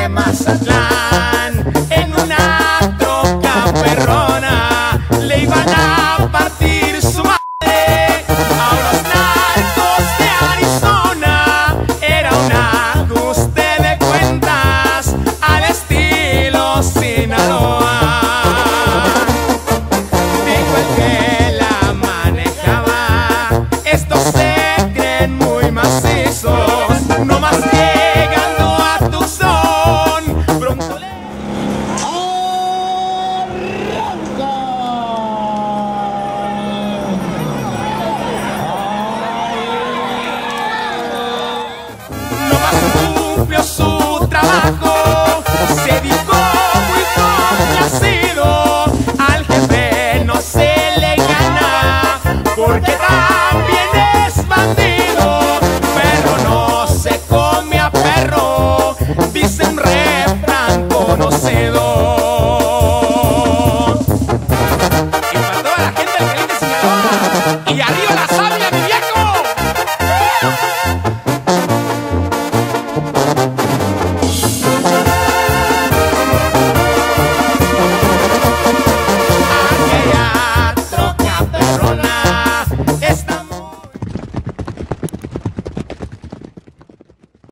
de Mazatlán, en una troca perrona, le iban a partir su madre a unos narcos de Arizona. Era un ajuste de cuentas al estilo Sinaloa. Dijo el que la manejaba: estos se creen muy macizos, no más llegando a tu son, pronto le... No más cumplió su trabajo.